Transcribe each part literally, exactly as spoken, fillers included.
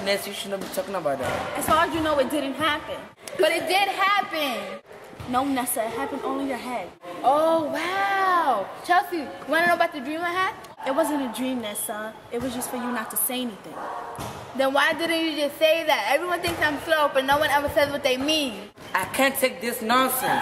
Ness, you shouldn't be talking about that. As far as you know, it didn't happen. But it did happen. No, Nessa, it happened only in your head. Oh, wow. Chelsea, you want to know about the dream I had? It wasn't a dream, Nessa. It was just for you not to say anything. Then why didn't you just say that? Everyone thinks I'm slow, but no one ever says what they mean. I can't take this nonsense.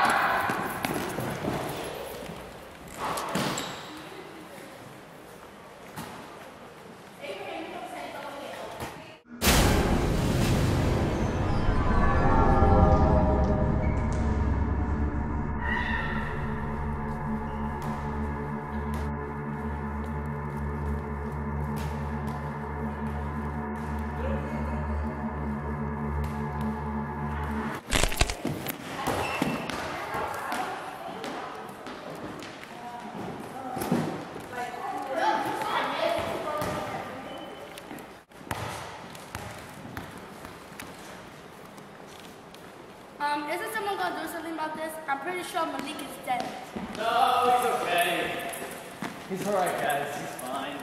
Um, isn't someone gonna do something about this? I'm pretty sure Malik is dead. No, he's okay. He's alright, guys. He's fine.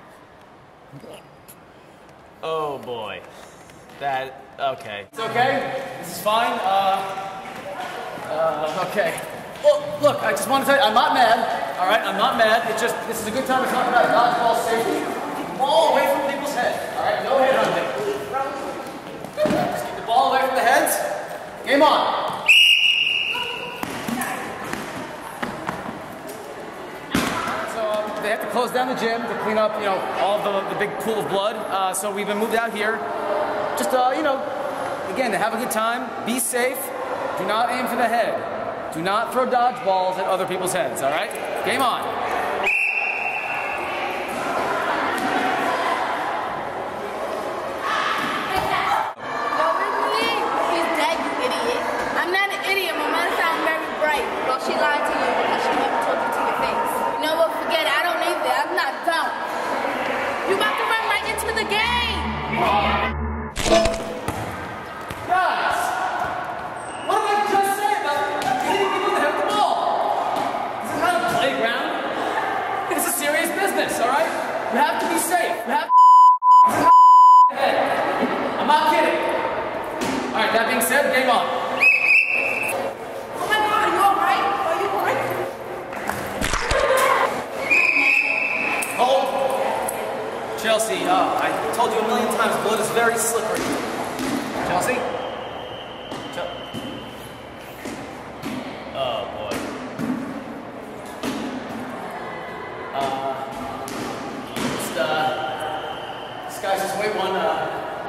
Oh boy. That, okay. It's okay. This is fine. Uh, uh, okay. Well, look, I just want to tell you, I'm not mad. Alright, I'm not mad. It's just, this is a good time to talk about dodgeball safety. Keep the ball away from people's heads. Alright, no head hunting. Just keep the ball away from the heads. Game on! So um, they have to close down the gym to clean up, you know, all the, the big pool of blood. Uh, so we've been moved out here. Just, uh, you know, again, to have a good time, be safe, do not aim for the head. Do not throw dodgeballs at other people's heads, all right? Game on! She lied to you because she never told you to your face. No, well, forget it. I don't need that. I'm not dumb. You about to run right into the game. Guys! What did I just say about hitting people in the head with the ball? This is not a playground. It's a serious business, all right? You have to be safe. You have to head. I'm not kidding. All right, that being said, game on. Chelsea, uh, I told you a million times, blood is very slippery. Chelsea? Chel oh, boy. Uh, just, uh, this guy's just wait one, uh,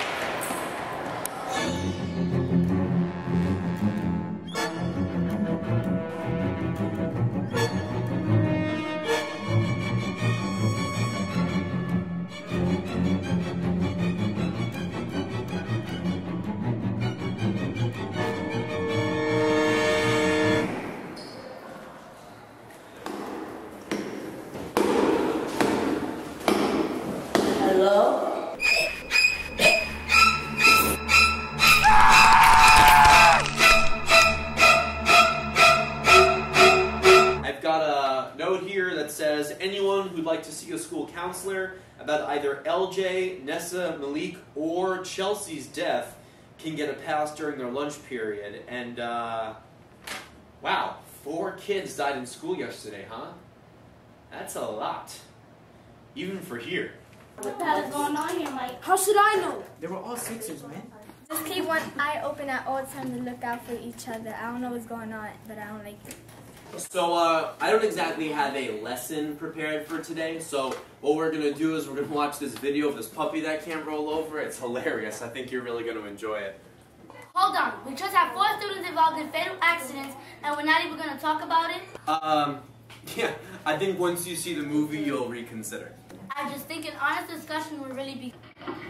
anyone who'd like to see a school counselor about either L J, Nessa, Malik, or Chelsea's death can get a pass during their lunch period. And, uh, wow, four kids died in school yesterday, huh? That's a lot. Even for here. What the hell is going on here, Mike? How should I know? They were all Sixers, man. Just keep one eye open at all times to look out for each other. I don't know what's going on, but I don't like it. So, uh, I don't exactly have a lesson prepared for today, so what we're going to do is we're going to watch this video of this puppy that can't roll over. It's hilarious. I think you're really going to enjoy it. Hold on. We just have four students involved in fatal accidents, and we're not even going to talk about it? Um, yeah, I think once you see the movie, you'll reconsider. I just think an honest discussion would really be...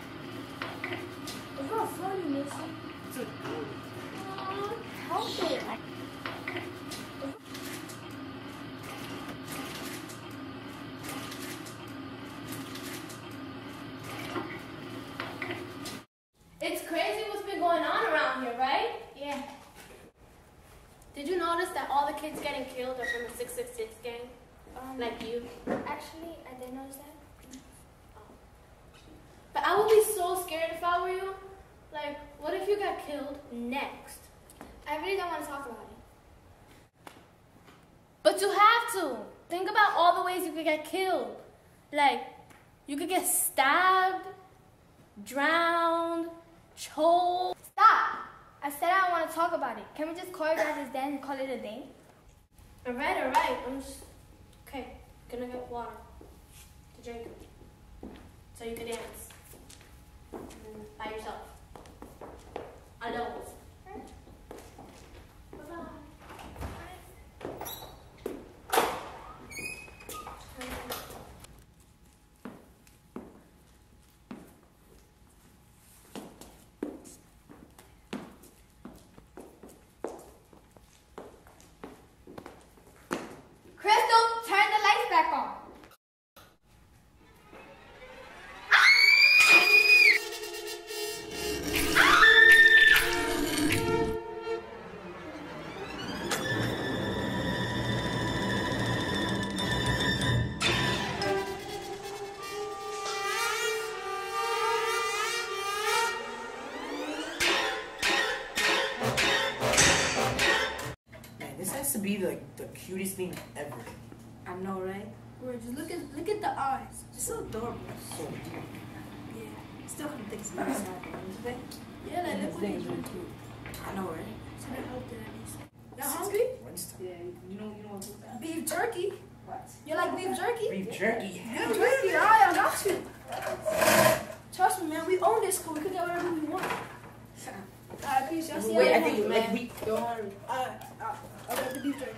It's not funny, Missy. Help it. It's crazy what's been going on around here, right? Yeah. Did you notice that all the kids getting killed are from the six six six gang? Um, Like you? Actually, I didn't notice that. But I would be so so scared if I were you. Like, what if you got killed next? I really don't want to talk about it. But you have to. Think about all the ways you could get killed. Like, you could get stabbed, drowned, choked. Stop! I said I don't want to talk about it. Can we just choreograph this dance and call it a day? Alright, alright. I'm just... Okay, gonna get water to drink. So you can dance. Mm, by yourself. Alone. Crystal, turn the lights back on. Man, this has to be like the cutest thing ever. I know, right? Word, just look at look at the eyes. It's so adorable. So Yeah. Still couldn't think about it. Okay? Yeah, like look what they do. I know, right? Should have helped it at least. You hungry? Wednesday. Yeah, you know, you know what? Beef jerky. What? You like beef jerky? Beef jerky. Beef jerky, alright, I got you. Trust me, man, we own this school. We can get whatever we want. Alright, peace. I'll see you Wait, I later. think like we. Don't worry. Alright, I'll, I'll get the beef jerky.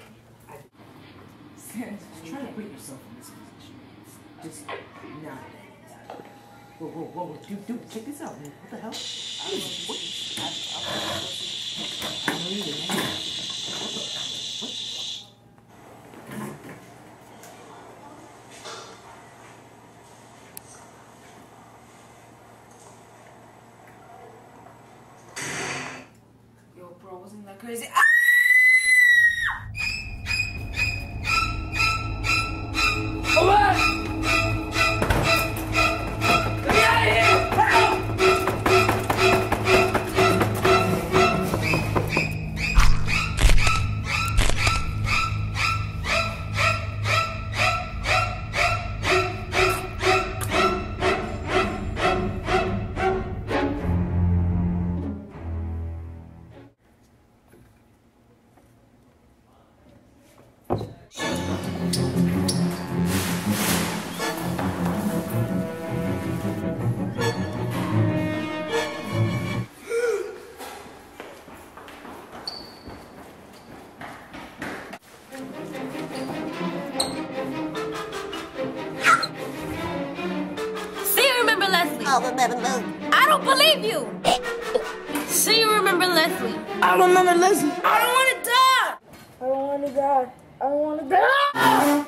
Just try to put yourself in this position. Just nah. Whoa, whoa, whoa, whoa, dude, dude, check this out, man. What the hell? I don't know. What? I, I, I don't know either, man. What the? What? Yo, bro, wasn't that crazy? Ah! I don't believe you. So you remember Leslie? I don't remember Leslie. I don't want to die. I don't want to die. I don't want to die.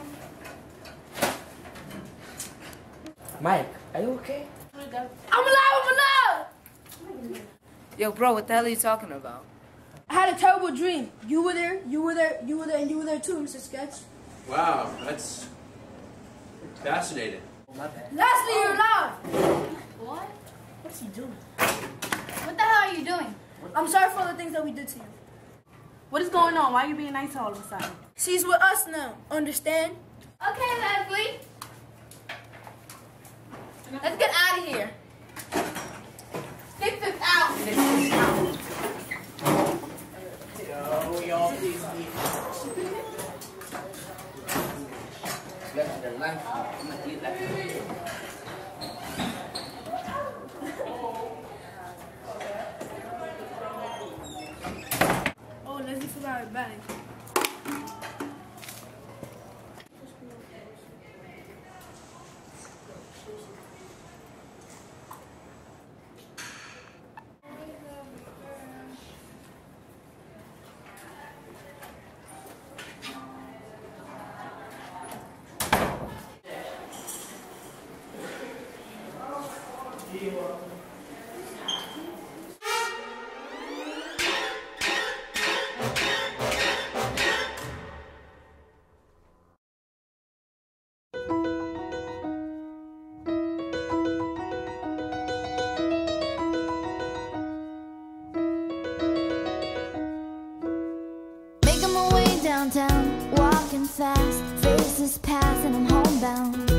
Mike, are you okay? I'm alive. I'm alive. Yo, bro, what the hell are you talking about? I had a terrible dream. You were there. You were there. You were there, and you were there too, Mister Sketch. Wow, that's fascinating. My bad. Leslie, you're alive. What? What's he doing? What the hell are you doing? I'm sorry for all the things that we did to you. What is going on? Why are you being nice all of a sudden? She's with us now. Understand? Okay, Leslie. Let's get out of here. Get this out. Yo, y'all, please leave. Left the life. I'm gonna eat that. Oh, Leslie forgot her bag. downtown, walking fast, faces pass and I'm homebound.